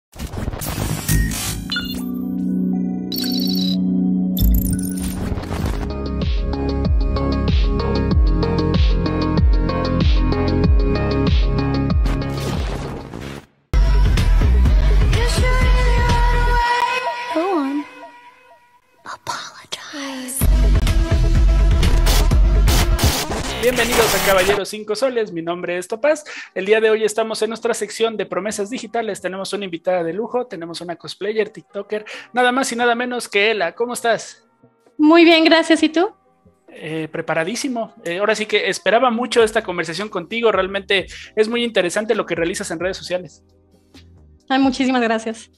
Bienvenidos a Caballeros 5 Soles, mi nombre es Topaz. El día de hoy estamos en nuestra sección de promesas digitales. Tenemos una invitada de lujo, tenemos una cosplayer, tiktoker, nada más y nada menos que Ela. ¿Cómo estás? Muy bien, gracias. ¿Y tú? Preparadísimo. Ahora sí que esperaba mucho esta conversación contigo. Realmente es muy interesante lo que realizas en redes sociales. Ay, muchísimas gracias.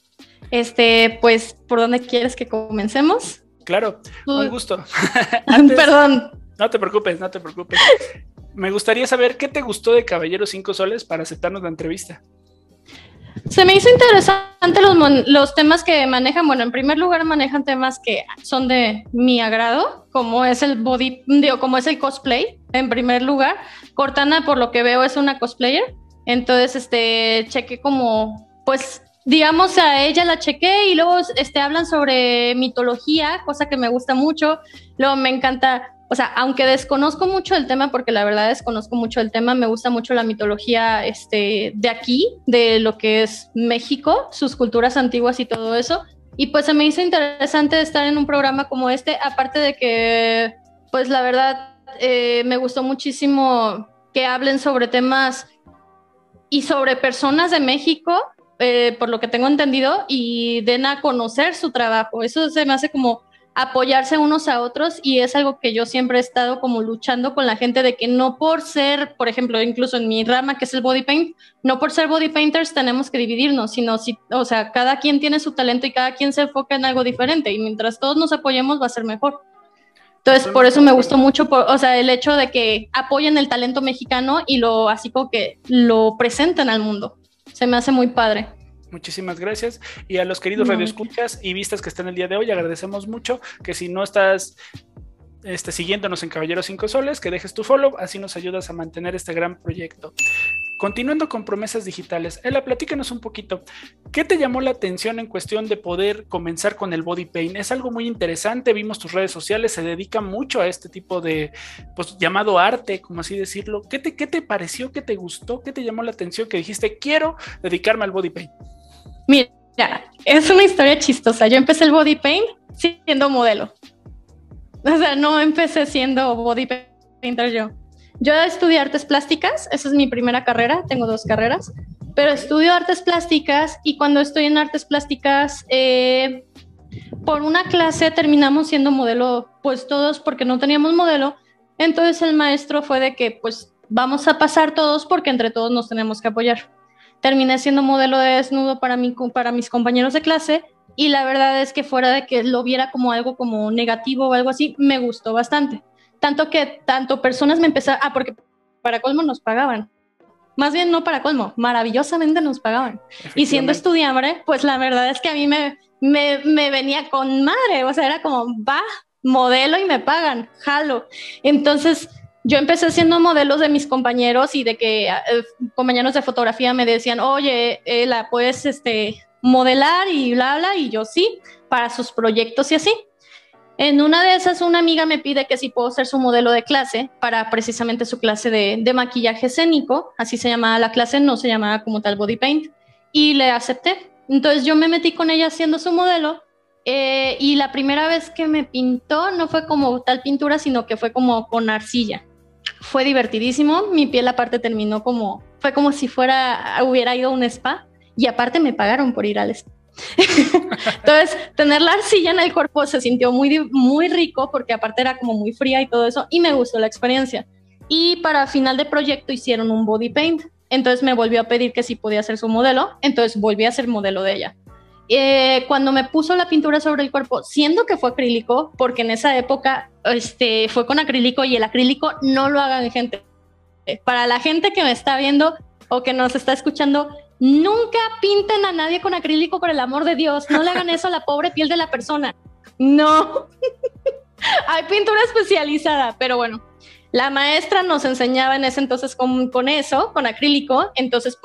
Pues, ¿por dónde quieres que comencemos? Claro, un gusto. Antes, perdón. No te preocupes, no te preocupes. Me gustaría saber qué te gustó de Caballeros 5 Soles para aceptarnos la entrevista. Se me hizo interesante los temas que manejan. Bueno, en primer lugar manejan temas que son de mi agrado, como es el como es el cosplay, en primer lugar. Cortana, por lo que veo, es una cosplayer. Entonces, chequé como, pues, digamos, a ella la chequé y luego hablan sobre mitología, cosa que me gusta mucho. Luego me encanta. O sea, aunque desconozco mucho el tema, porque la verdad desconozco mucho el tema, me gusta mucho la mitología de aquí, de lo que es México, sus culturas antiguas y todo eso. Y pues se me hizo interesante estar en un programa como este, aparte de que, pues la verdad, me gustó muchísimo que hablen sobre temas y sobre personas de México, por lo que tengo entendido, y den a conocer su trabajo. Eso se me hace como apoyarse unos a otros, y es algo que yo siempre he estado como luchando con la gente, de que no por ser, por ejemplo, incluso en mi rama que es el body paint, no por ser body painters tenemos que dividirnos, sino o sea, cada quien tiene su talento y cada quien se enfoca en algo diferente, y mientras todos nos apoyemos va a ser mejor. Entonces, por eso me gustó mucho, o sea, el hecho de que apoyen el talento mexicano y así como que lo presenten al mundo. Se me hace muy padre. Muchísimas gracias. Y a los queridos radioescuchas y vistas que están el día de hoy, agradecemos mucho que si no estás siguiéndonos en Caballeros 5 Soles, que dejes tu follow, así nos ayudas a mantener este gran proyecto. Continuando con promesas digitales, Ela, platícanos un poquito, ¿qué te llamó la atención en cuestión de poder comenzar con el body paint? Es algo muy interesante, vimos tus redes sociales, se dedica mucho a este tipo de, pues, llamado arte, como así decirlo. ¿Qué te pareció? ¿Qué te gustó? ¿Qué te llamó la atención que dijiste, quiero dedicarme al body paint? Mira, es una historia chistosa. Yo empecé el body paint siendo modelo. O sea, no empecé siendo body painter yo. Yo estudié artes plásticas, esa es mi primera carrera, tengo 2 carreras, pero estudio artes plásticas, y cuando estoy en artes plásticas, por una clase terminamos siendo modelo, pues todos, porque no teníamos modelo. Entonces el maestro fue de que, pues, vamos a pasar todos porque entre todos nos tenemos que apoyar. Terminé siendo modelo de desnudo para mis compañeros de clase, y la verdad es que fuera de que lo viera como algo como negativo o algo así, me gustó bastante. Tanto personas me empezaron, porque para colmo nos pagaban. Más bien no para colmo, maravillosamente nos pagaban. Y siendo estudiante, pues la verdad es que a mí me venía con madre, o sea, era como, modelo y me pagan, jalo. Entonces yo empecé siendo modelos de mis compañeros, y de que compañeros de fotografía me decían, oye, la puedes modelar y bla, bla, y yo sí, para sus proyectos y así. En una de esas, una amiga me pide que si puedo ser su modelo de clase para precisamente su clase de maquillaje escénico, así se llamaba la clase, no se llamaba como tal body paint, y le acepté. Entonces yo me metí con ella siendo su modelo. Y la primera vez que me pintó no fue como tal pintura, sino que fue como con arcilla. Fue divertidísimo, mi piel aparte fue como si hubiera ido a un spa, y aparte me pagaron por ir al spa. Entonces, tener la arcilla en el cuerpo se sintió muy, muy rico, porque aparte era como muy fría y todo eso, y me gustó la experiencia. Y para final de proyecto hicieron un body paint, entonces me volvió a pedir que si podía ser su modelo, entonces volví a ser modelo de ella. Cuando me puso la pintura sobre el cuerpo, siendo que fue acrílico, porque en esa época fue con acrílico, y el acrílico no lo hagan, gente. Para la gente que me está viendo o que nos está escuchando, nunca pinten a nadie con acrílico, por el amor de Dios. No le hagan eso a la pobre piel de la persona. No. Hay pintura especializada, pero bueno. La maestra nos enseñaba en ese entonces con eso, con acrílico. Entonces, pues bueno,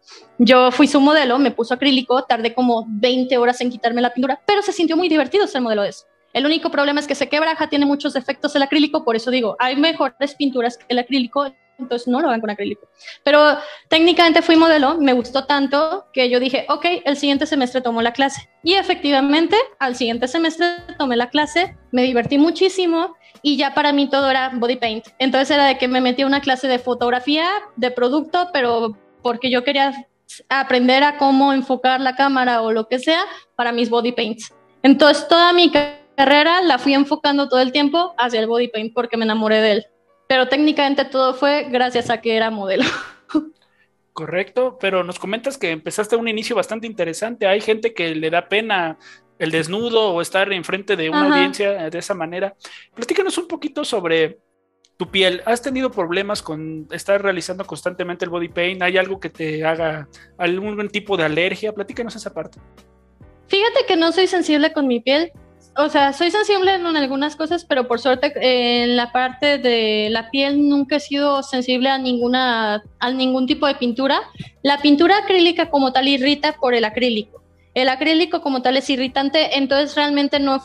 Yo fui su modelo, me puso acrílico, tardé como 20 horas en quitarme la pintura, pero se sintió muy divertido ser modelo de eso. El único problema es que se quebraja, tiene muchos defectos el acrílico, por eso digo, hay mejores pinturas que el acrílico, entonces no lo hagan con acrílico. Pero técnicamente fui modelo, me gustó tanto que yo dije, ok, el siguiente semestre tomo la clase. Y efectivamente, al siguiente semestre tomé la clase, me divertí muchísimo y ya para mí todo era body paint. Entonces era de que me metí a una clase de fotografía, de producto, pero porque yo quería aprender a cómo enfocar la cámara o lo que sea para mis body paints. Entonces toda mi carrera la fui enfocando todo el tiempo hacia el body paint porque me enamoré de él. Pero técnicamente todo fue gracias a que era modelo. Correcto, pero nos comentas que empezaste un inicio bastante interesante. Hay gente que le da pena el desnudo o estar enfrente de una audiencia de esa manera. Platícanos un poquito sobre tu piel. ¿Has tenido problemas con estar realizando constantemente el body paint? ¿Hay algo que te haga algún tipo de alergia? Platícanos esa parte. Fíjate que no soy sensible con mi piel. O sea, soy sensible en algunas cosas, pero por suerte en la parte de la piel nunca he sido sensible a ningún tipo de pintura. La pintura acrílica como tal irrita por el acrílico. El acrílico como tal es irritante, entonces realmente no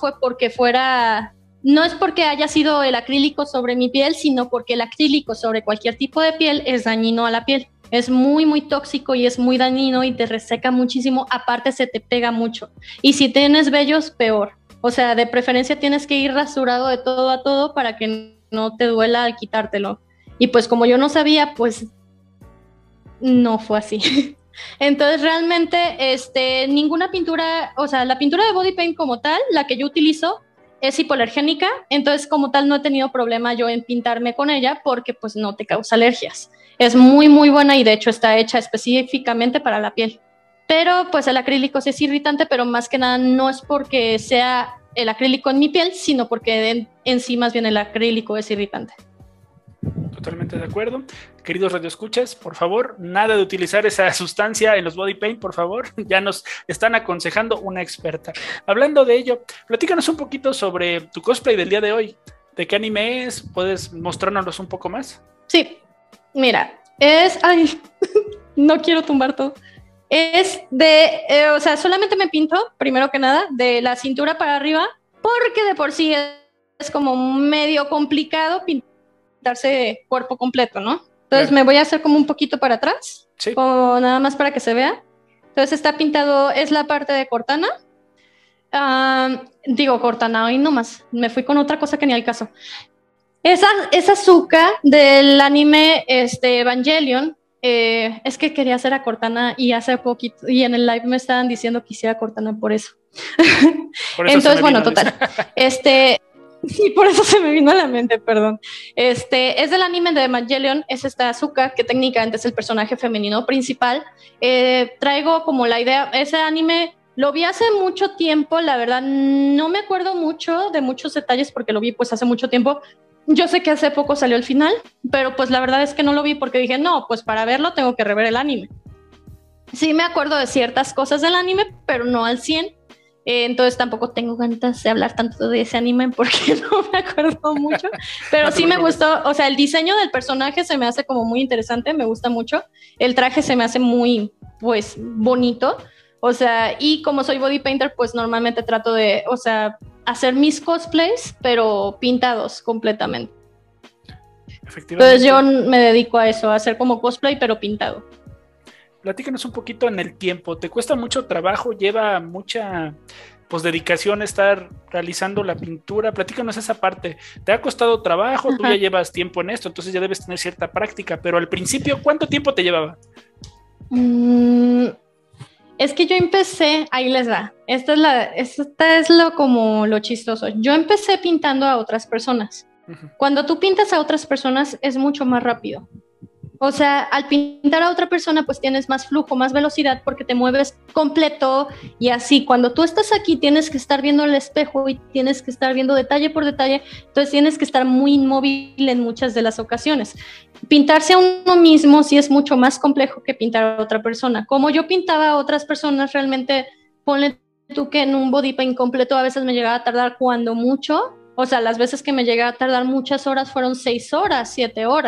es porque haya sido el acrílico sobre mi piel, sino porque el acrílico sobre cualquier tipo de piel es dañino a la piel. Es muy, muy tóxico y es muy dañino y te reseca muchísimo. Aparte se te pega mucho. Y si tienes vellos, peor. O sea, de preferencia tienes que ir rasurado de todo a todo para que no te duela al quitártelo. Y pues como yo no sabía, pues no fue así. Entonces realmente ninguna pintura, o sea, la pintura de body paint como tal, la que yo utilizo es hipoalergénica, entonces como tal no he tenido problema yo en pintarme con ella porque pues no te causa alergias. Es muy muy buena y de hecho está hecha específicamente para la piel. Pero pues el acrílico sí es irritante, pero más que nada no es porque sea el acrílico en mi piel, sino porque en sí más bien el acrílico es irritante. Totalmente de acuerdo. Queridos radioescuchas, por favor, nada de utilizar esa sustancia en los body paint, por favor. Ya nos están aconsejando una experta. Hablando de ello, platícanos un poquito sobre tu cosplay del día de hoy. ¿De qué anime es? ¿Puedes mostrárnoslos un poco más? Sí, mira, ay, no quiero tumbar todo. Es o sea, solamente me pinto, primero que nada, de la cintura para arriba, porque de por sí es como medio complicado pintarse cuerpo completo, ¿no? Entonces me voy a hacer como un poquito para atrás, sí, o nada más para que se vea. Entonces está pintado, es la parte de Cortana. Digo Cortana, hoy nomás, me fui con otra cosa que ni al caso. Esa Asuka del anime Evangelion. Es que quería hacer a Cortana y hace poquito, y en el live me estaban diciendo que hiciera Cortana por eso. Entonces, bueno, total. Sí, por eso se me vino a la mente, perdón. Es del anime de Evangelion, es esta Asuka, que técnicamente es el personaje femenino principal. Traigo como la idea, ese anime lo vi hace mucho tiempo, la verdad no me acuerdo mucho de muchos detalles porque lo vi pues hace mucho tiempo. Yo sé que hace poco salió el final, pero pues la verdad es que no lo vi porque dije, no, pues para verlo tengo que rever el anime. Sí me acuerdo de ciertas cosas del anime, pero no al 100. Entonces tampoco tengo ganas de hablar tanto de ese anime porque no me acuerdo mucho, pero sí me gustó, o sea, el diseño del personaje se me hace como muy interesante, me gusta mucho, el traje se me hace muy, pues, bonito, o sea, y como soy body painter, pues normalmente trato de, o sea, hacer mis cosplays, pero pintados completamente. Entonces yo me dedico a eso, a hacer como cosplay, pero pintado. Platícanos un poquito en el tiempo. ¿Te cuesta mucho trabajo? ¿Lleva mucha pues dedicación estar realizando la pintura? Platícanos esa parte. ¿Te ha costado trabajo? Tú ya llevas tiempo en esto, entonces ya debes tener cierta práctica, pero al principio, ¿cuánto tiempo te llevaba? Es que yo empecé, ahí les va, esta es como lo chistoso. Yo empecé pintando a otras personas. Cuando tú pintas a otras personas es mucho más rápido. O sea, al pintar a otra persona pues tienes más flujo, más velocidad porque te mueves completo y así. Cuando tú estás aquí tienes que estar viendo el espejo y tienes que estar viendo detalle por detalle, entonces tienes que estar muy inmóvil en muchas de las ocasiones. Pintarse a uno mismo sí es mucho más complejo que pintar a otra persona. Como yo pintaba a otras personas, realmente ponle tú que en un body paint completo a veces me llegaba a tardar cuando mucho, o sea, las veces que me llegaba a tardar muchas horas fueron 6 horas, 7 horas.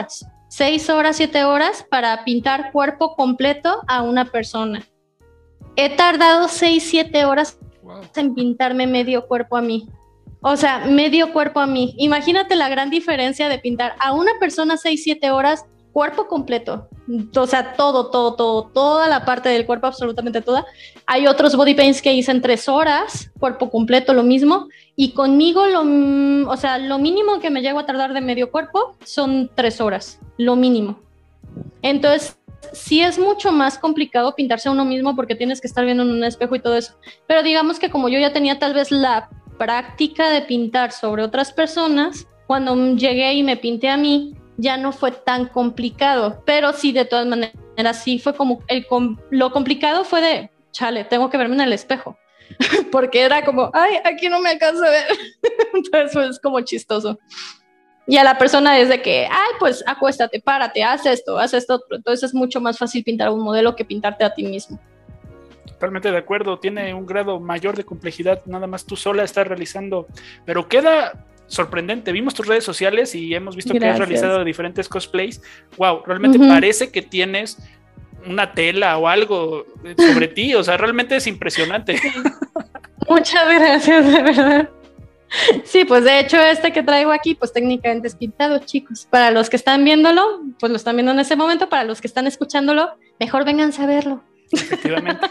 6 horas, 7 horas para pintar cuerpo completo a una persona. He tardado 6, 7 horas en pintarme medio cuerpo a mí. O sea, medio cuerpo a mí. Imagínate la gran diferencia de pintar a una persona 6, 7 horas, cuerpo completo. O sea, toda la parte del cuerpo, absolutamente toda. Hay otros body paints que hice en 3 horas, cuerpo completo, lo mismo. Y conmigo, o sea, lo mínimo que me llego a tardar de medio cuerpo son 3 horas, lo mínimo. Entonces, sí es mucho más complicado pintarse a uno mismo porque tienes que estar viendo en un espejo y todo eso. Pero digamos que como yo ya tenía tal vez la práctica de pintar sobre otras personas, cuando llegué y me pinté a mí, ya no fue tan complicado. Pero sí, de todas maneras, sí fue como lo complicado fue de, chale, tengo que verme en el espejo. Porque era como, ay, aquí no me alcanzo a ver. Entonces fue como chistoso. Y a la persona es de que, ay, pues acuéstate, párate, haz esto otro. Entonces es mucho más fácil pintar a un modelo que pintarte a ti mismo. Totalmente de acuerdo, tiene un grado mayor de complejidad, nada más tú sola estás realizando, pero queda sorprendente. Vimos tus redes sociales y hemos visto que has realizado diferentes cosplays. Wow, realmente parece que tienes una tela o algo sobre ti, o sea, realmente es impresionante. Sí. Muchas gracias, de verdad. Sí, pues de hecho este que traigo aquí, pues técnicamente es pintado, chicos. Para los que están viéndolo, pues lo están viendo en ese momento. Para los que están escuchándolo, mejor vénganse a verlo. Efectivamente.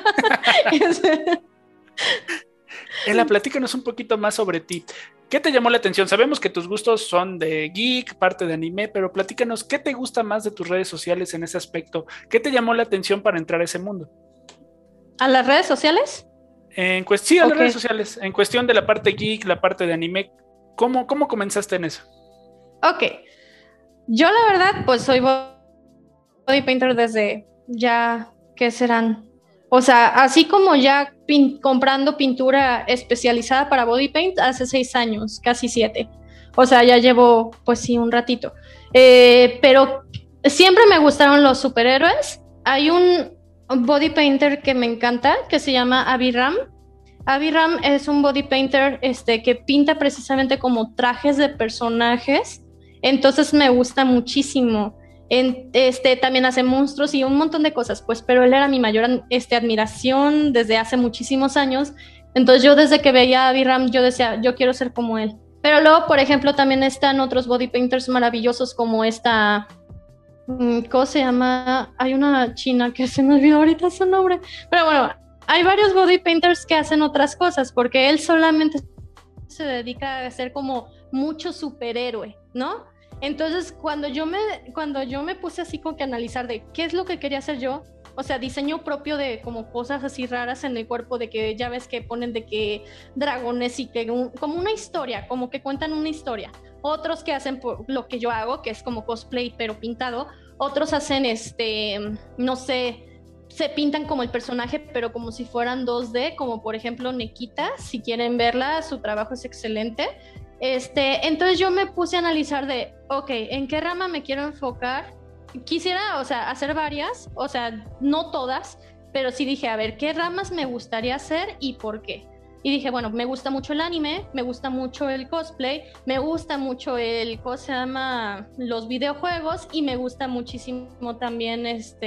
Ela, platícanos un poquito más sobre ti. ¿Qué te llamó la atención? Sabemos que tus gustos son de geek, parte de anime, pero platícanos, ¿qué te gusta más de tus redes sociales en ese aspecto? ¿Qué te llamó la atención para entrar a ese mundo? ¿A las redes sociales? Sí, a las redes sociales. En cuestión de la parte geek, la parte de anime, ¿cómo comenzaste en eso? Ok. Yo la verdad, pues soy body painter desde ya, ¿qué serán? O sea, así como ya comprando pintura especializada para body paint hace 6 años, casi 7. O sea, ya llevo, pues sí, un ratito. Pero siempre me gustaron los superhéroes. Hay un body painter que me encanta, que se llama Aviram. Aviram es un body painter que pinta precisamente como trajes de personajes. Entonces me gusta muchísimo. También hace monstruos y un montón de cosas, pues, pero él era mi mayor admiración desde hace muchísimos años. Entonces yo desde que veía a Aviram yo decía, yo quiero ser como él. Pero luego, por ejemplo, también están otros body painters maravillosos como esta, ¿cómo se llama? Hay una china que se me olvidó ahorita su nombre, pero bueno, hay varios body painters que hacen otras cosas porque él solamente se dedica a hacer como mucho superhéroe, ¿no? Entonces, cuando yo me puse así como que a analizar de qué es lo que quería hacer yo, o sea, diseño propio de como cosas así raras en el cuerpo, de que ya ves que ponen de que dragones y que como una historia, como que cuentan una historia. Otros que hacen lo que yo hago, que es como cosplay pero pintado. Otros hacen no sé, se pintan como el personaje pero como si fueran 2D, como por ejemplo Nekita, si quieren verla, su trabajo es excelente. Entonces yo me puse a analizar de, ok, ¿en qué rama me quiero enfocar? Quisiera, o sea, hacer varias, o sea, no todas, pero sí dije, a ver, ¿qué ramas me gustaría hacer y por qué? Y dije, bueno, me gusta mucho el anime, me gusta mucho el cosplay, me gusta mucho ¿cómo se llama? Los videojuegos y me gusta muchísimo también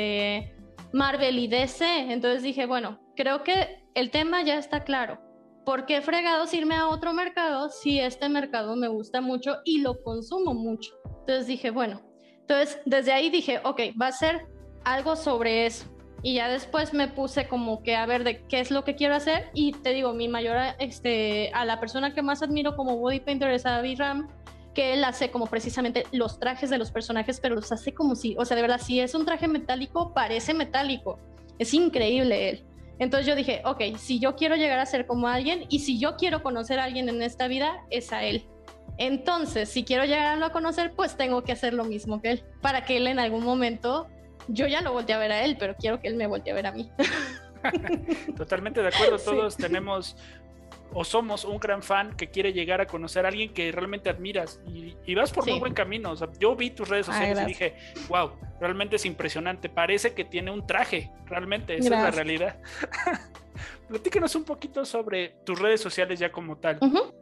Marvel y DC. Entonces dije, bueno, creo que el tema ya está claro. ¿Por qué fregados irme a otro mercado si este mercado me gusta mucho y lo consumo mucho? Entonces dije, bueno, entonces desde ahí dije, ok, va a ser algo sobre eso. Y ya después me puse como que a ver de qué es lo que quiero hacer. Y te digo, mi mayor, a la persona que más admiro como body painter es a Aviram, que él hace como precisamente los trajes de los personajes, pero los hace como si, o sea, de verdad, si es un traje metálico, parece metálico. Es increíble él. Entonces yo dije, ok, si yo quiero llegar a ser como alguien y si yo quiero conocer a alguien en esta vida, es a él. Entonces, si quiero llegarlo a conocer, pues tengo que hacer lo mismo que él, para que él en algún momento, yo ya lo voltee a ver a él, pero quiero que él me voltee a ver a mí. Totalmente de acuerdo, todos tenemos o somos un gran fan que quiere llegar a conocer a alguien que realmente admiras y vas por muy buen camino. O sea, yo vi tus redes sociales y dije, wow, realmente es impresionante, parece que tiene un traje, realmente, esa es la realidad. Platícanos un poquito sobre tus redes sociales ya como tal.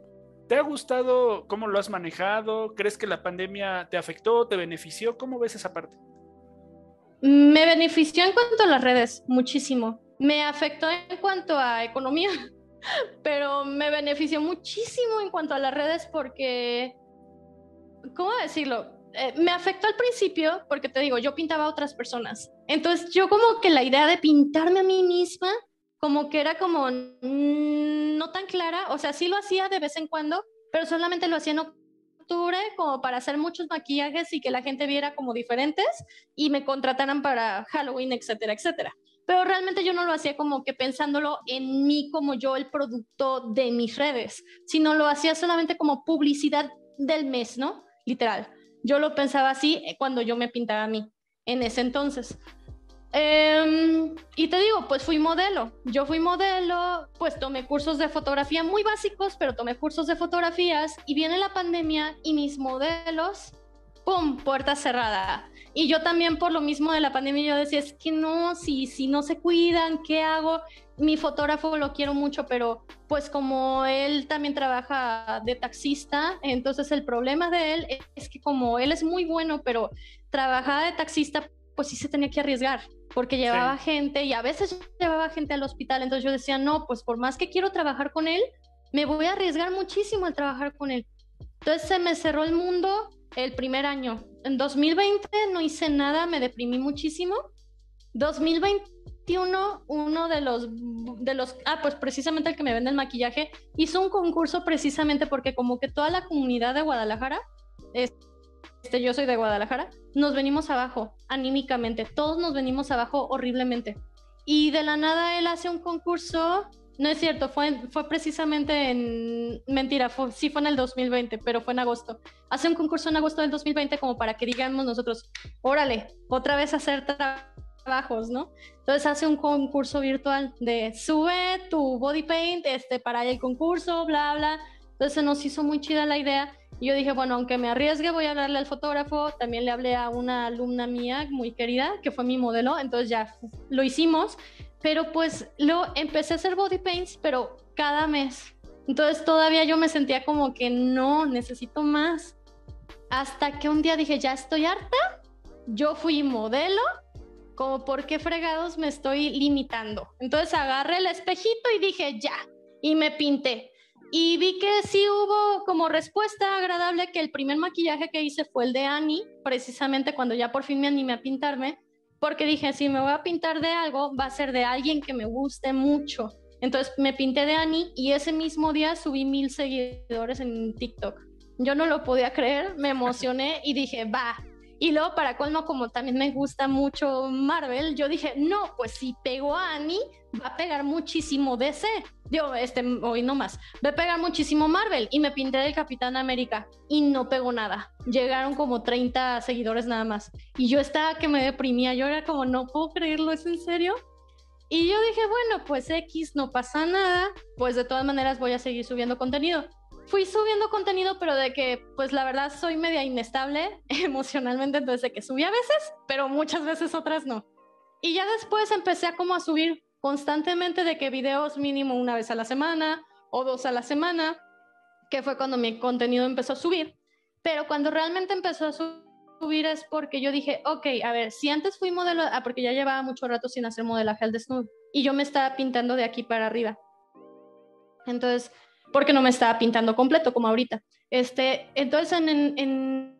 ¿Te ha gustado cómo lo has manejado? ¿Crees que la pandemia te afectó, te benefició? ¿Cómo ves esa parte? Me benefició en cuanto a las redes, muchísimo. Me afectó en cuanto a economía, pero me benefició muchísimo en cuanto a las redes porque, ¿cómo decirlo? Me afectó al principio porque te digo, yo pintaba a otras personas. Entonces yo como que la idea de pintarme a mí misma, como que era como no tan clara. O sea, sí lo hacía de vez en cuando, pero solamente lo hacía en octubre como para hacer muchos maquillajes y que la gente viera como diferentes y me contrataran para Halloween, etcétera, etcétera. Pero realmente yo no lo hacía como que pensándolo en mí como yo el producto de mis redes, sino lo hacía solamente como publicidad del mes, ¿no? Literal. Yo lo pensaba así cuando yo me pintaba a mí en ese entonces. Y te digo, pues fui modelo. Yo fui modelo, pues tomé cursos de fotografía muy básicos, pero tomé cursos de fotografías y viene la pandemia y mis modelos, ¡pum!, puerta cerrada. Y yo también por lo mismo de la pandemia yo decía, es que no, si no se cuidan, ¿qué hago? Mi fotógrafo lo quiero mucho, pero pues como él también trabaja de taxista, entonces el problema de él es que como él es muy bueno, pero trabajaba de taxista, pues sí se tenía que arriesgar, porque llevaba gente y a veces llevaba gente al hospital. Entonces yo decía, no, pues por más que quiero trabajar con él, me voy a arriesgar muchísimo al trabajar con él. Entonces se me cerró el mundo el primer año. En 2020 no hice nada, me deprimí muchísimo. 2021, uno pues precisamente el que me vende el maquillaje, hizo un concurso precisamente porque como que toda la comunidad de Guadalajara, yo soy de Guadalajara, nos venimos abajo anímicamente, todos nos venimos abajo horriblemente. Y de la nada él hace un concurso, no es cierto, fue precisamente sí fue en el 2020, pero fue en agosto. Hace un concurso en agosto del 2020 como para que digamos nosotros, órale, otra vez a hacer trabajos, ¿no? Entonces hace un concurso virtual de sube tu body paint para el concurso, bla, bla. Entonces se nos hizo muy chida la idea. Y yo dije, bueno, aunque me arriesgue, voy a hablarle al fotógrafo. También le hablé a una alumna mía muy querida, que fue mi modelo. Entonces ya lo hicimos. Pero pues luego empecé a hacer body paints, pero cada mes. Entonces todavía yo me sentía como que no, necesito más. Hasta que un día dije, ya estoy harta. Yo fui modelo. Como, ¿por qué fregados me estoy limitando? Entonces agarré el espejito y dije, ya. Y me pinté. Y vi que sí hubo como respuesta agradable, que el primer maquillaje que hice fue el de Annie, precisamente cuando ya por fin me animé a pintarme, porque dije, si me voy a pintar de algo, va a ser de alguien que me guste mucho. Entonces me pinté de Annie y ese mismo día subí 1000 seguidores en TikTok. Yo no lo podía creer, me emocioné y dije, va. Y luego, para colmo, como también me gusta mucho Marvel, yo dije, no, pues si pego a Annie, va a pegar muchísimo DC. Hoy no más. Va a pegar muchísimo Marvel. Y me pinté del Capitán América y no pegó nada. Llegaron como 30 seguidores nada más. Y yo estaba que me deprimía. Yo era como, no puedo creerlo, ¿es en serio? Y yo dije, bueno, pues X, no pasa nada. Pues de todas maneras voy a seguir subiendo contenido. Fui subiendo contenido, pero de que, pues la verdad soy media inestable emocionalmente, entonces de que subí a veces, pero muchas veces otras no. Y ya después empecé a como a subir constantemente de que videos mínimo una vez a la semana o 2 a la semana, que fue cuando mi contenido empezó a subir. Pero cuando realmente empezó a subir es porque yo dije, ok, a ver, si antes fui modelo, porque ya llevaba mucho rato sin hacer modelaje al desnudo y yo me estaba pintando de aquí para arriba. Entonces, porque no me estaba pintando completo como ahorita. Entonces en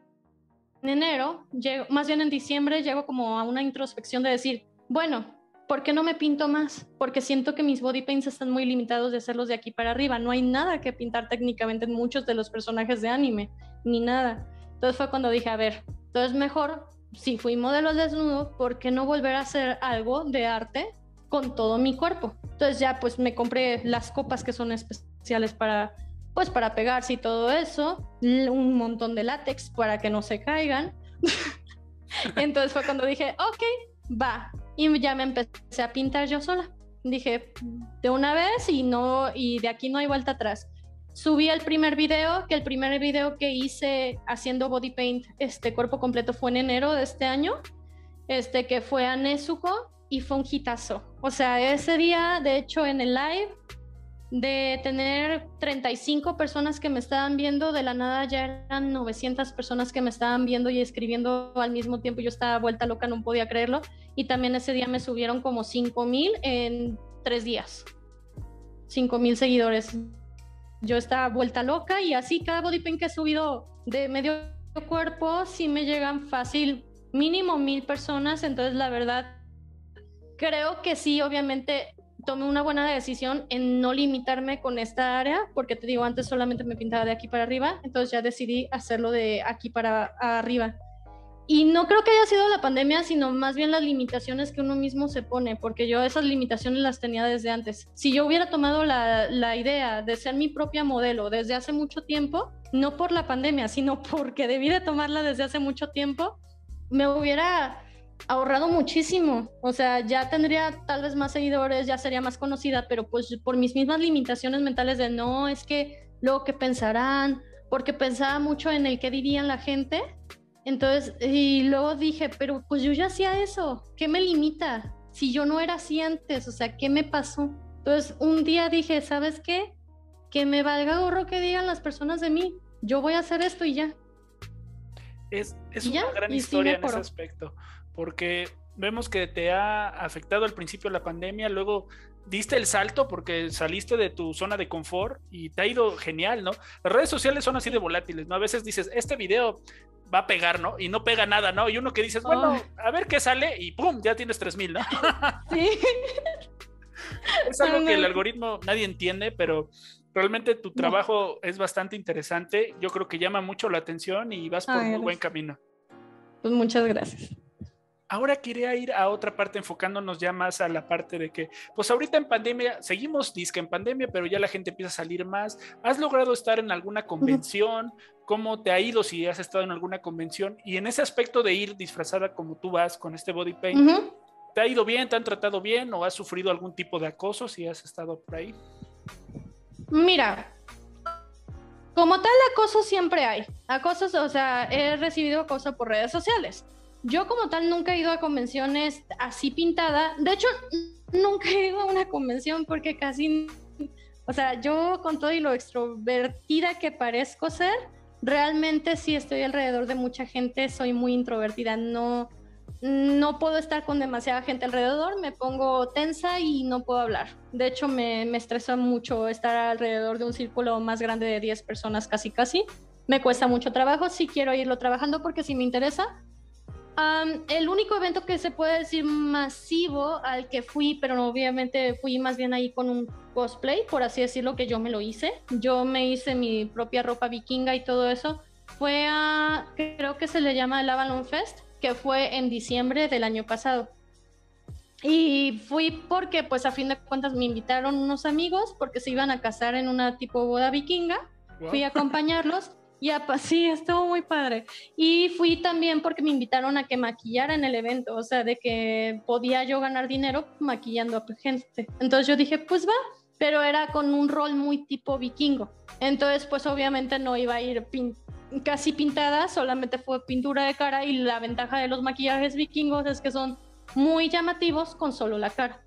enero, más bien en diciembre, llego como a una introspección de decir, bueno, ¿por qué no me pinto más? Porque siento que mis body paints están muy limitados de hacerlos de aquí para arriba. No hay nada que pintar técnicamente en muchos de los personajes de anime, ni nada. Entonces fue cuando dije, a ver, entonces mejor, si fui modelo desnudo, ¿por qué no volver a hacer algo de arte con todo mi cuerpo? Entonces ya pues me compré las copas que son especiales para pegarse y todo eso, un montón de látex para que no se caigan. Entonces fue cuando dije, ok, va. Y ya me empecé a pintar yo sola. Dije, de una vez y de aquí no hay vuelta atrás. Subí el primer video que hice haciendo body paint, cuerpo completo, fue en enero de este año, que fue a Nezuko y fue un hitazo. O sea, ese día, de hecho, en el live, de tener 35 personas que me estaban viendo, de la nada ya eran 900 personas que me estaban viendo y escribiendo al mismo tiempo. Yo estaba vuelta loca, no podía creerlo. Y también ese día me subieron como 5,000 en 3 días. 5,000 seguidores. Yo estaba vuelta loca y así cada body paint que he subido de medio cuerpo, sí me llegan fácil, mínimo 1,000 personas. Entonces la verdad, creo que sí, obviamente tomé una buena decisión en no limitarme con esta área, porque te digo, antes solamente me pintaba de aquí para arriba, entonces ya decidí hacerlo de aquí para arriba. Y no creo que haya sido la pandemia, sino más bien las limitaciones que uno mismo se pone, porque yo esas limitaciones las tenía desde antes. Si yo hubiera tomado la idea de ser mi propia modelo desde hace mucho tiempo, no por la pandemia, sino porque debí de tomarla desde hace mucho tiempo, me hubiera ahorrado muchísimo. O sea, ya tendría tal vez más seguidores, ya sería más conocida, pero pues por mis mismas limitaciones mentales de no, es que luego qué pensarán, porque pensaba mucho en el qué dirían la gente. Entonces, y luego dije, pero pues yo ya hacía eso, ¿qué me limita? Si yo no era así antes, o sea, ¿qué me pasó? Entonces, un día dije, ¿sabes qué? Que me valga gorro que digan las personas de mí, yo voy a hacer esto y ya. Es una gran historia en ese aspecto, porque vemos que te ha afectado al principio la pandemia, luego diste el salto porque saliste de tu zona de confort y te ha ido genial, ¿no? Las redes sociales son así de volátiles, ¿no? A veces dices, este video va a pegar, ¿no? Y no pega nada, ¿no? Y uno que dices, bueno, a ver qué sale y ¡pum! Ya tienes 3,000, ¿no? Sí. Es algo que el algoritmo nadie entiende, pero realmente tu trabajo es bastante interesante. Yo creo que llama mucho la atención y vas por muy buen camino. Pues muchas gracias. Ahora quería ir a otra parte, enfocándonos ya más a la parte de que, pues ahorita en pandemia, seguimos disque en pandemia, pero ya la gente empieza a salir más. ¿Has logrado estar en alguna convención? ¿Cómo te ha ido si has estado en alguna convención? Y en ese aspecto de ir disfrazada como tú vas con este body paint, ¿te ha ido bien? ¿Te han tratado bien? ¿O has sufrido algún tipo de acoso si has estado por ahí? Mira, como tal acoso siempre hay. Acosos, o sea, he recibido acoso por redes sociales. Yo como tal nunca he ido a convenciones así pintada. De hecho, nunca he ido a una convención porque casi... O sea, yo con todo y lo extrovertida que parezco ser, realmente sí estoy alrededor de mucha gente, soy muy introvertida. No puedo estar con demasiada gente alrededor, me pongo tensa y no puedo hablar. De hecho, me estresa mucho estar alrededor de un círculo más grande de 10 personas casi. Me cuesta mucho trabajo, sí quiero irlo trabajando porque sí me interesa. El único evento que se puede decir masivo al que fui, pero obviamente fui más bien ahí con un cosplay, por así decirlo, que yo me lo hice. Yo me hice mi propia ropa vikinga y todo eso. Fue creo que se le llama el Avalon Fest, que fue en diciembre del año pasado. Y fui porque, pues a fin de cuentas, me invitaron unos amigos porque se iban a casar en una tipo boda vikinga. Wow. Fui a acompañarlos. Sí, estuvo muy padre. Y fui también porque me invitaron a que maquillara en el evento, o sea, de que podía yo ganar dinero maquillando a gente. Entonces yo dije, pues va, pero era con un rol muy tipo vikingo. Entonces, pues obviamente no iba a ir casi pintada, solamente fue pintura de cara y la ventaja de los maquillajes vikingos es que son muy llamativos con solo la cara.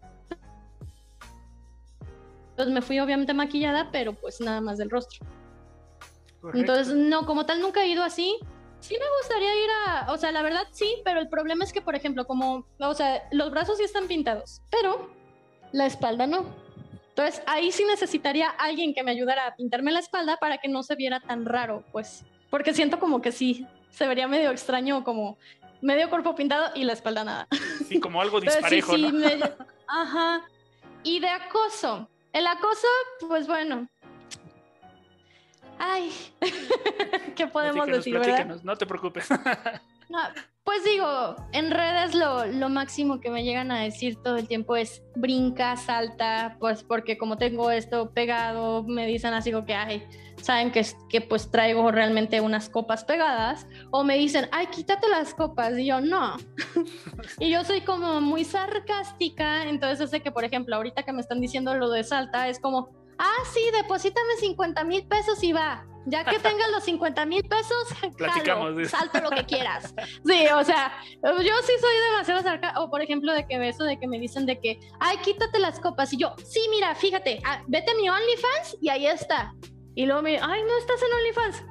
Entonces me fui obviamente maquillada, pero pues nada más del rostro. Correcto. Entonces, no, como tal nunca he ido así. Sí me gustaría ir o sea, la verdad sí, pero el problema es que, por ejemplo, o sea, los brazos sí están pintados, pero la espalda no. Entonces, ahí sí necesitaría alguien que me ayudara a pintarme la espalda para que no se viera tan raro, pues. Porque siento como que sí, se vería medio extraño, como medio cuerpo pintado y la espalda nada. Sí, como algo disparejo, sí, ¿no? Ajá. Y de acoso. El acoso, pues bueno... Ay, ¿qué podemos decir, platícanos, ¿verdad? No te preocupes. No, pues digo, en redes lo máximo que me llegan a decir todo el tiempo es brinca, salta, pues porque como tengo esto pegado, me dicen así como que, ay, saben que pues traigo realmente unas copas pegadas, o me dicen, ay, quítate las copas, y yo, no. Y yo soy como muy sarcástica, entonces sé que, por ejemplo, ahorita que me están diciendo lo de salta, es como... sí, deposítame 50,000 pesos y va. Ya que tengas los 50,000 pesos, platicamos, jalo, salto lo que quieras. Sí, o sea, yo sí soy demasiado sarcástica. O por ejemplo, de que eso de que me dicen de que, ay, quítate las copas. Y yo, sí, mira, fíjate, vete a mi OnlyFans y ahí está. Y luego me, ay, no estás en OnlyFans.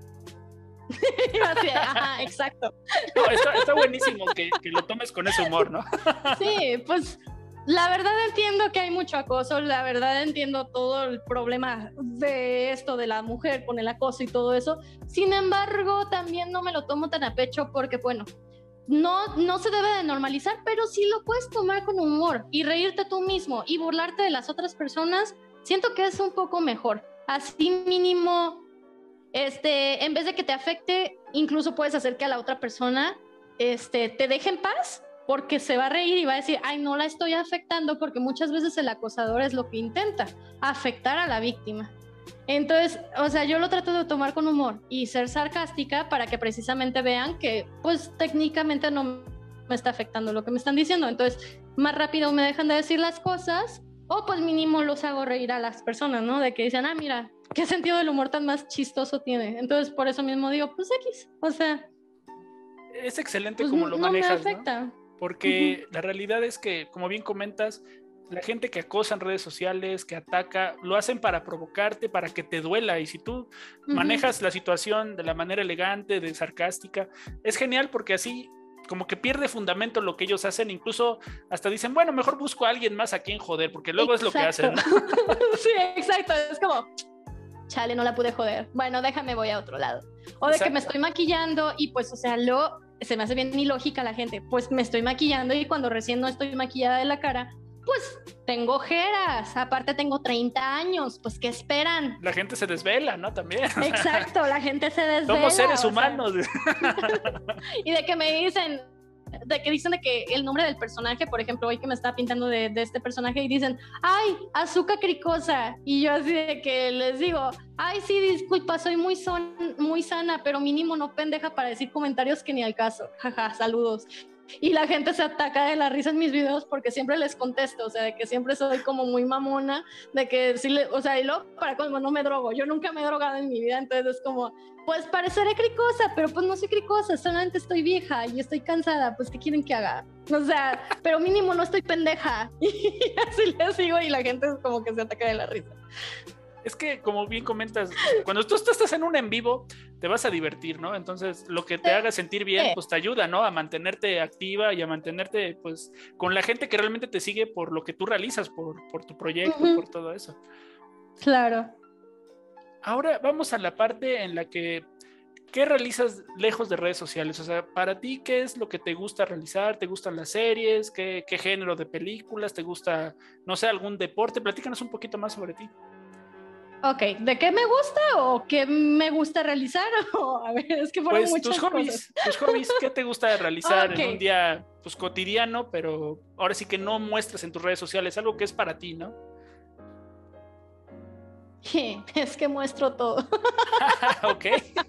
Y yo así, ajá, exacto. No, está buenísimo que lo tomes con ese humor, ¿no? Sí, pues la verdad entiendo que hay mucho acoso, la verdad entiendo todo el problema de esto de la mujer con el acoso y todo eso. Sin embargo, también no me lo tomo tan a pecho porque, bueno, no se debe de normalizar, pero sí lo puedes tomar con humor y reírte tú mismo y burlarte de las otras personas. Siento que es un poco mejor. Así mínimo, en vez de que te afecte, incluso puedes hacer que a la otra persona te deje en paz, porque se va a reír y va a decir, ay, no la estoy afectando, porque muchas veces el acosador es lo que intenta, afectar a la víctima. Entonces, o sea, yo lo trato de tomar con humor y ser sarcástica para que precisamente vean que, pues, técnicamente no me está afectando lo que me están diciendo. Entonces, más rápido me dejan de decir las cosas, o pues mínimo los hago reír a las personas, ¿no? De que dicen, mira, ¿qué sentido del humor tan más chistoso tiene? Entonces, por eso mismo digo, pues X, o sea... Es excelente pues como lo manejas, no me afecta, ¿no? Porque la realidad es que, como bien comentas, la gente que acosa en redes sociales, que ataca, lo hacen para provocarte, para que te duela. Y si tú manejas la situación de la manera elegante, de sarcástica, es genial porque así como que pierde fundamento lo que ellos hacen. Incluso hasta dicen, bueno, mejor busco a alguien más a quien joder, porque luego es lo que hacen, ¿no? Sí, exacto. Es como, chale, no la pude joder. Bueno, déjame, voy a otro lado. O de que me estoy maquillando y pues, o sea, se me hace bien ilógica la gente. Pues me estoy maquillando y cuando recién no estoy maquillada de la cara, pues tengo ojeras. Aparte tengo 30 años. Pues, ¿qué esperan? La gente se desvela, ¿no? También. Exacto, la gente se desvela. Somos seres humanos. Y de que me dicen... de que el nombre del personaje, por ejemplo, hoy que me estaba pintando de este personaje y dicen, ay, azúcar cricosa, y yo así de que les digo, ay, sí, disculpa, soy muy sana, pero mínimo no pendeja para decir comentarios que ni al caso, jaja, saludos. Y la gente se ataca de la risa en mis videos porque siempre les contesto, o sea, de que siempre soy como muy mamona, de que sí, o sea, y luego para cuando no me drogo, yo nunca me he drogado en mi vida, entonces es como, pues pareceré cricosa, pero pues no soy cricosa, solamente estoy vieja y estoy cansada, pues ¿qué quieren que haga? O sea, pero mínimo no estoy pendeja. Y así les sigo y la gente es como que se ataca de la risa. Es que, como bien comentas, cuando tú estás en un en vivo, te vas a divertir, ¿no? Entonces, lo que te haga sentir bien, pues te ayuda, ¿no? A mantenerte activa y a mantenerte, pues, con la gente que realmente te sigue por lo que tú realizas, por tu proyecto, por todo eso. Claro. Ahora vamos a la parte en la que, ¿qué realizas lejos de redes sociales? O sea, para ti, ¿qué es lo que te gusta realizar? ¿Te gustan las series? ¿Qué género de películas? ¿Te gusta, no sé, algún deporte? Platícanos un poquito más sobre ti. Ok, ¿de qué me gusta o qué me gusta realizar? A ver, es que fueron muchas cosas. Tus hobbies, ¿qué te gusta realizar en un día pues cotidiano, pero ahora sí que no muestras en tus redes sociales, algo que es para ti, ¿no? Sí, es que muestro todo. Ok.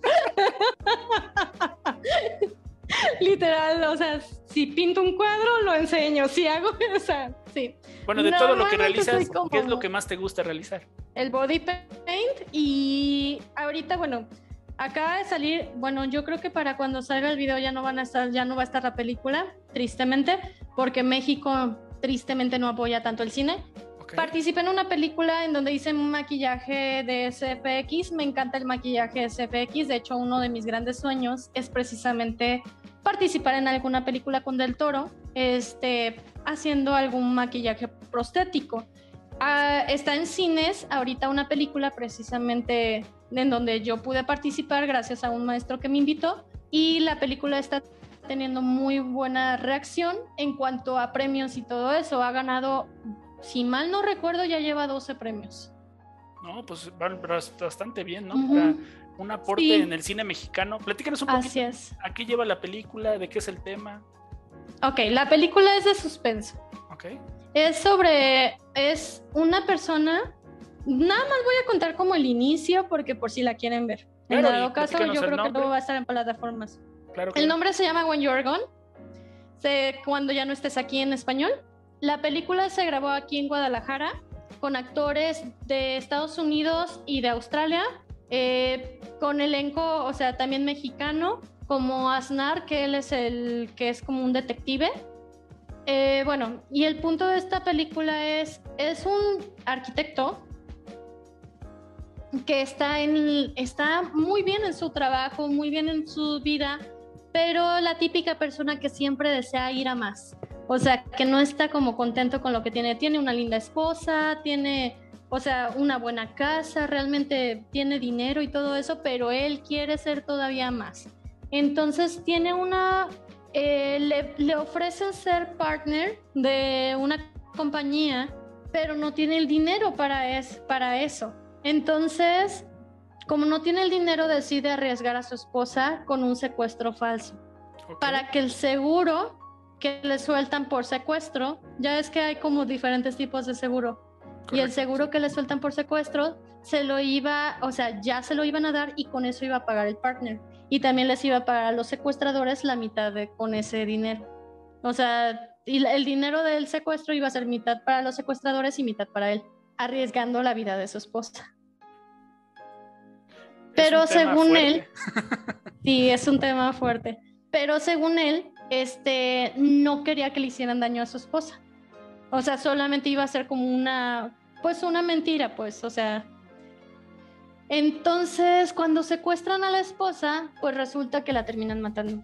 Literal, o sea, si pinto un cuadro, lo enseño. Si hago, o sea, sí. Bueno, de todo lo que realizas, ¿qué es lo que más te gusta realizar? El body paint y ahorita, bueno, acaba de salir, bueno, yo creo que para cuando salga el video ya no va a estar la película, tristemente, porque México tristemente no apoya tanto el cine. Okay. Participé en una película en donde hice un maquillaje de SFX, me encanta el maquillaje SFX, de hecho uno de mis grandes sueños es precisamente participar en alguna película con Del Toro, haciendo algún maquillaje prostético. Está en cines ahorita una película precisamente en donde yo pude participar gracias a un maestro que me invitó y la película está teniendo muy buena reacción en cuanto a premios y todo eso. Ha ganado, si mal no recuerdo, ya lleva 12 premios. No, pues bastante bien, ¿no? Para un aporte en el cine mexicano. Platícanos un poquito. Así es. ¿A qué lleva la película? ¿De qué es el tema? Ok, la película es de suspenso. Ok. Es una persona, nada más voy a contar como el inicio porque por si la quieren ver. En dado caso, yo creo que luego va a estar en plataformas. Claro. El nombre se llama When You're Gone, cuando ya no estés aquí en español. La película se grabó aquí en Guadalajara con actores de Estados Unidos y de Australia. con elenco, o sea, también mexicano, como Aznar, que él es el que es como un detective. Bueno, y el punto de esta película es un arquitecto que está muy bien en su trabajo, muy bien en su vida, pero la típica persona que siempre desea ir a más. O sea, que no está como contento con lo que tiene. Tiene una linda esposa, tiene, o sea, una buena casa, realmente tiene dinero y todo eso, pero él quiere ser todavía más. Entonces le ofrecen ser partner de una compañía, pero no tiene el dinero para eso. Entonces, como no tiene el dinero, decide arriesgar a su esposa con un secuestro falso. Okay. Para que el seguro que le sueltan por secuestro, ya es que hay como diferentes tipos de seguro. Correcto. Y el seguro que le sueltan por secuestro ya se lo iban a dar y con eso iba a pagar el partner. Y también les iba a pagar a los secuestradores la mitad con ese dinero. O sea, y el dinero del secuestro iba a ser mitad para los secuestradores y mitad para él, arriesgando la vida de su esposa. Pero según él, sí, es un tema fuerte. Pero según él, no quería que le hicieran daño a su esposa. O sea, solamente iba a ser como una mentira, pues, o sea. Entonces, cuando secuestran a la esposa, pues resulta que la terminan matando.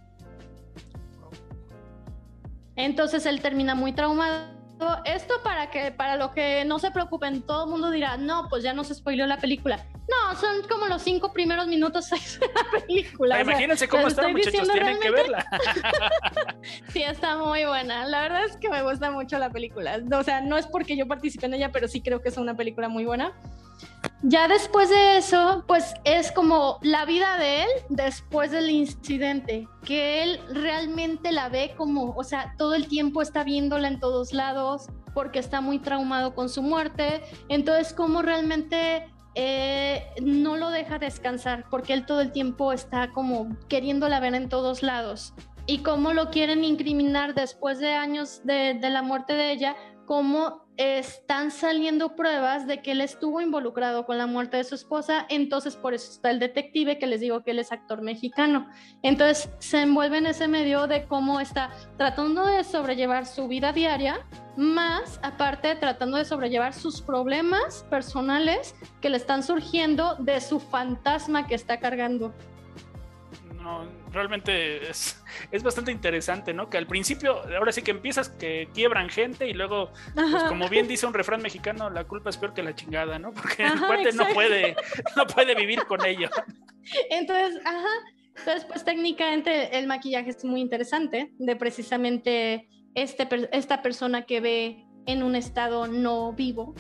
Entonces él termina muy traumado. Esto para lo que no se preocupen, todo el mundo dirá, no, pues ya nos spoileó la película. No, son como los 5 primeros minutos de la película. Imagínense cómo está, muchachos, tienen que verla. Sí, está muy buena. La verdad es que me gusta mucho la película. O sea, no es porque yo participé en ella, pero sí creo que es una película muy buena. Ya después de eso, pues es como la vida de él después del incidente, que él realmente la ve como, o sea, todo el tiempo está viéndola en todos lados porque está muy traumado con su muerte. Entonces, como realmente no lo deja descansar porque él todo el tiempo está como queriéndola ver en todos lados. Y cómo lo quieren incriminar después de años de la muerte de ella, cómo están saliendo pruebas de que él estuvo involucrado con la muerte de su esposa. Entonces por eso está el detective, que les digo que él es actor mexicano. Entonces se envuelve en ese medio de cómo está tratando de sobrellevar su vida diaria, más aparte tratando de sobrellevar sus problemas personales que le están surgiendo de su fantasma que está cargando. No, realmente es bastante interesante, ¿no? Que al principio, ahora sí que empiezas que quiebran gente y luego, pues como bien dice un refrán mexicano, la culpa es peor que la chingada, ¿no? Porque el cuate no puede vivir con ello. Entonces, pues técnicamente el maquillaje es muy interesante, de precisamente esta persona que ve en un estado no vivo.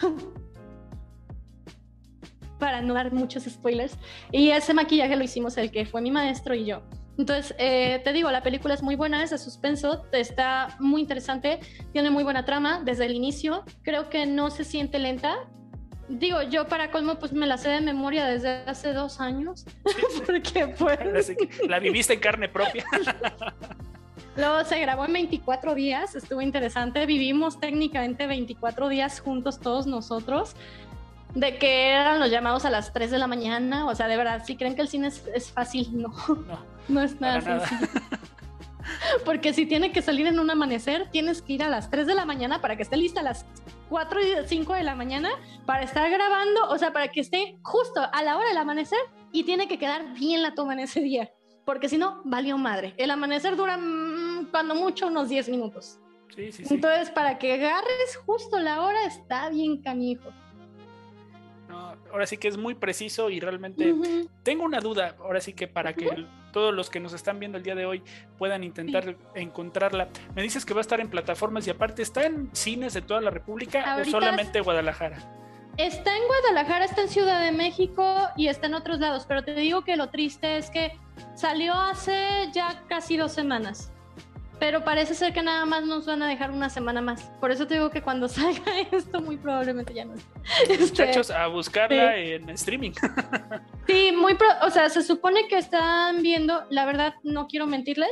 Para no dar muchos spoilers, y ese maquillaje lo hicimos el que fue mi maestro y yo. Entonces, te digo, la película es muy buena, es de suspenso, está muy interesante, tiene muy buena trama desde el inicio, creo que no se siente lenta. Digo, yo para colmo pues me la sé de memoria desde hace 2 años, porque pues... La viviste en carne propia. Luego se grabó en 24 días, estuvo interesante, vivimos técnicamente 24 días juntos todos nosotros, de que eran los llamados a las 3 de la mañana, o sea, de verdad, si creen que el cine es fácil, no es nada sencillo. Porque si tiene que salir en un amanecer, tienes que ir a las 3 de la mañana para que esté lista a las 4 y 5 de la mañana para estar grabando, o sea, para que esté justo a la hora del amanecer y tiene que quedar bien la toma en ese día, porque si no, valió madre. El amanecer dura cuando mucho unos 10 minutos. Sí. Entonces, para que agarres justo la hora, está bien canijo. No, ahora sí que es muy preciso y realmente tengo una duda, ahora sí que para que todos los que nos están viendo el día de hoy puedan intentar encontrarla. Me dices que va a estar en plataformas y aparte está en cines de toda la República. Ahorita, o solamente Guadalajara. Está en Guadalajara, está en Ciudad de México y está en otros lados, pero te digo que lo triste es que salió hace ya casi 2 semanas. Pero parece ser que nada más nos van a dejar una semana más. Por eso te digo que cuando salga esto, muy probablemente ya no esté. Muchachos, a buscarla en streaming. Sí, o sea, se supone que están viendo, la verdad no quiero mentirles,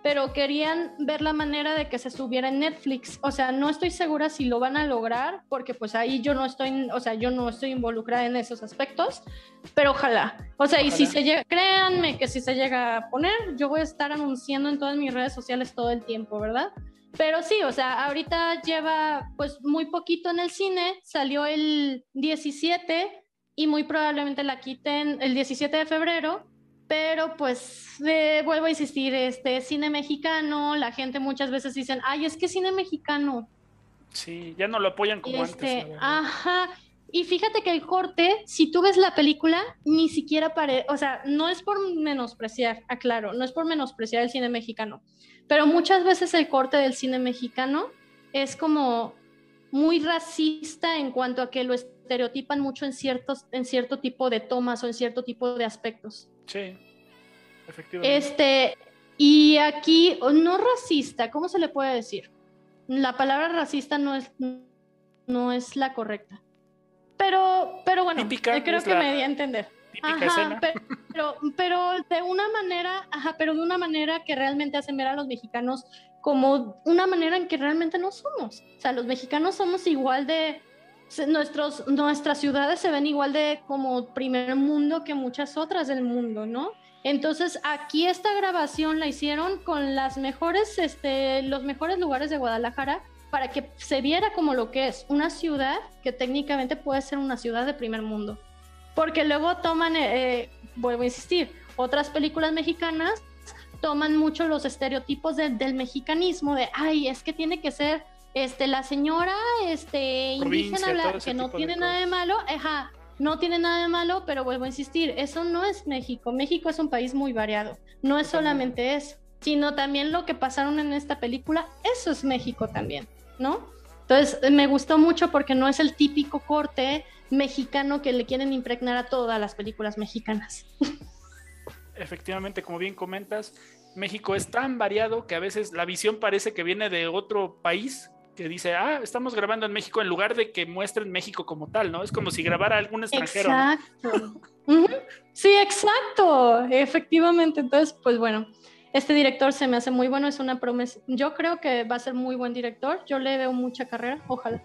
pero querían ver la manera de que se subiera en Netflix. O sea, no estoy segura si lo van a lograr, porque pues ahí yo no estoy, o sea, yo no estoy involucrada en esos aspectos, pero ojalá. O sea, ojalá. Y si se llega, créanme que si se llega a poner, yo voy a estar anunciando en todas mis redes sociales todo el tiempo, ¿verdad? Pero sí, o sea, ahorita lleva pues muy poquito en el cine, salió el 17 y muy probablemente la quiten el 17 de febrero, pero pues vuelvo a insistir, cine mexicano, la gente muchas veces dicen, ay, es que cine mexicano. Sí, ya no lo apoyan como antes. Ajá, y fíjate que el corte, si tú ves la película, ni siquiera o sea, no es por menospreciar, aclaro, no es por menospreciar el cine mexicano, pero muchas veces el corte del cine mexicano es como muy racista en cuanto a que lo estereotipan mucho en cierto tipo de tomas o en cierto tipo de aspectos. Sí, efectivamente. Y aquí, no racista, ¿cómo se le puede decir? La palabra racista no es la correcta. Pero bueno, típica, creo que me di a entender. Típica escena. Pero de una manera que realmente hacen ver a los mexicanos como una manera en que realmente no somos. O sea, los mexicanos somos igual de... Nuestras ciudades se ven igual de como primer mundo que muchas otras del mundo, ¿no? Entonces, aquí esta grabación la hicieron con los mejores lugares de Guadalajara para que se viera como lo que es una ciudad que técnicamente puede ser una ciudad de primer mundo. Porque luego toman, vuelvo a insistir, otras películas mexicanas toman mucho los estereotipos del mexicanismo, de, ay, es que tiene que ser la señora indígena, que no tiene nada de malo, no tiene nada de malo, pero vuelvo a insistir, eso no es México. México es un país muy variado, no es solamente eso, sino también lo que pasaron en esta película, eso es México también, ¿no? Entonces me gustó mucho porque no es el típico corte mexicano que le quieren impregnar a todas las películas mexicanas. Efectivamente, como bien comentas, México es tan variado que a veces la visión parece que viene de otro país, que dice, estamos grabando en México, en lugar de que muestren México como tal, ¿no? Es como si grabara algún extranjero. Exacto. ¿No? Sí, exacto, efectivamente. Entonces, pues bueno, este director se me hace muy bueno, es una promesa. Yo creo que va a ser muy buen director, yo le veo mucha carrera, ojalá.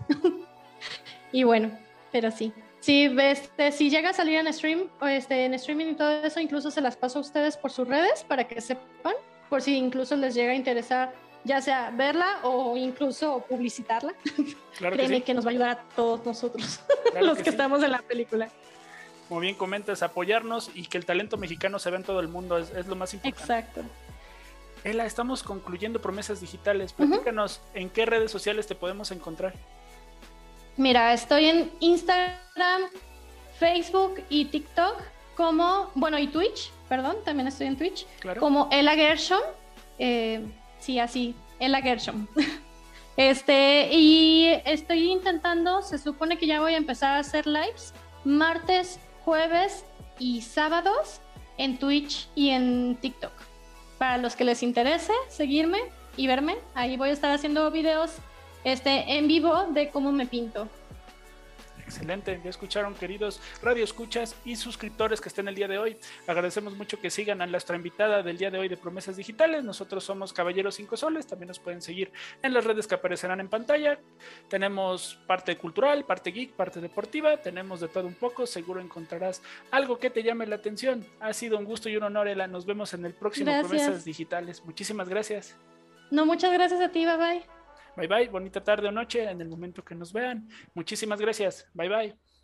Y bueno, pero sí. Si llega a salir en streaming y todo eso, incluso se las paso a ustedes por sus redes para que sepan, por si incluso les llega a interesar, ya sea verla o incluso publicitarla. Claro. Créeme que nos va a ayudar a todos nosotros, claro los que estamos en la película. Como bien comentas, apoyarnos y que el talento mexicano se vea en todo el mundo es lo más importante. Exacto. Ela, estamos concluyendo Promesas Digitales. Platícanos, ¿en qué redes sociales te podemos encontrar? Mira, estoy en Instagram, Facebook y TikTok y Twitch, también estoy en Twitch, claro. Como Ela Gershon, sí, así, Ela Gershon. Y estoy intentando, se supone que ya voy a empezar a hacer lives martes, jueves y sábados en Twitch y en TikTok. Para los que les interese seguirme y verme, ahí voy a estar haciendo videos en vivo de cómo me pinto. Excelente, ya escucharon, queridos radioescuchas y suscriptores que estén el día de hoy. Agradecemos mucho que sigan a nuestra invitada del día de hoy de Promesas Digitales. Nosotros somos Caballeros 5 Soles, también nos pueden seguir en las redes que aparecerán en pantalla. Tenemos parte cultural, parte geek, parte deportiva, tenemos de todo un poco. Seguro encontrarás algo que te llame la atención. Ha sido un gusto y un honor, Ela. Nos vemos en el próximo Promesas Digitales. Muchísimas gracias. No, muchas gracias a ti, bye bye. Bye bye, bonita tarde o noche en el momento que nos vean. Muchísimas gracias. Bye bye.